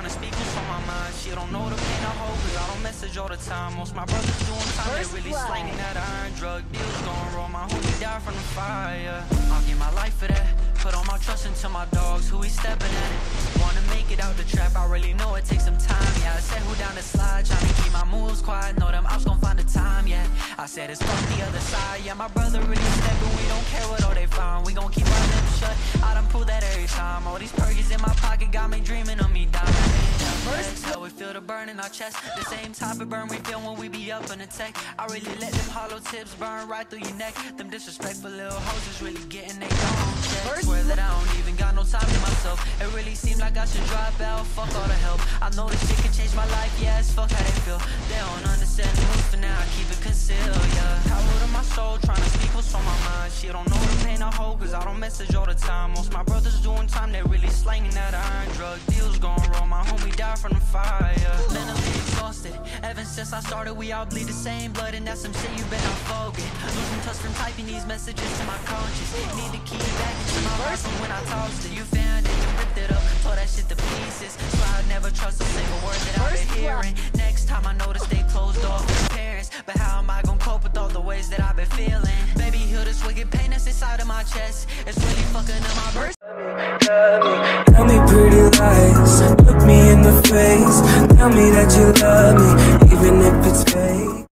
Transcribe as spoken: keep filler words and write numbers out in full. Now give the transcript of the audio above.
trying to speak what's on my mind. She don't know the pain I hold, cause I don't message all the time. Most my brothers doing time, they really slanging that iron. Drug deals gon' roll, my homie died from the fire. I'll give my life for that. Put all my trust into my dogs, who he stepping at it. Wanna make it out the trap, I really know it takes some time. Yeah, I said who down the slide, trying to keep my moves quiet. Know them ops gon' find the time, yeah. I said it's from the other side, yeah. My brother really stepping, we don't care what all they find. We gon' keep our lips shut, I done prove that every time. All these perkies in my pocket got me dreaming of me dying. How we feel the burn in our chest, the same type of burn we feel when we be up in the tech. I really let them hollow tips burn right through your neck. Them disrespectful little hoes is really getting they own check. Swear that I don't even got no time to myself. It really seems like I should drop out, fuck all the help. I know this shit can change my life, yeah, it's fuck how they feel. They don't understand the moves for now, I keep it concealed, yeah. Power to my soul, trying to speak what's on my mind. She don't know the pain I hold, cause I don't message all the time. Most my brothers doing time, they really slanging that iron. Drug deals gon' roll, my homie died from the fire. Mentally exhausted, ever since I started, we all bleed the same blood, and that's some shit you better not forget. Losing touch from typing these messages to my conscience. Need the key back into my heart from when I tossed it. You found it, you ripped it up, tore that shit to pieces. So I never trust a single word that I've been hearing. Next time I notice they closed off with parents, but how am I gonna cope with all the ways that I've been feeling? Baby, heal this wicked pain that's inside of my chest. It's really fucking up my birth. Tell me pretty lies, look me in the face. Tell me that you love me, even if it's fake.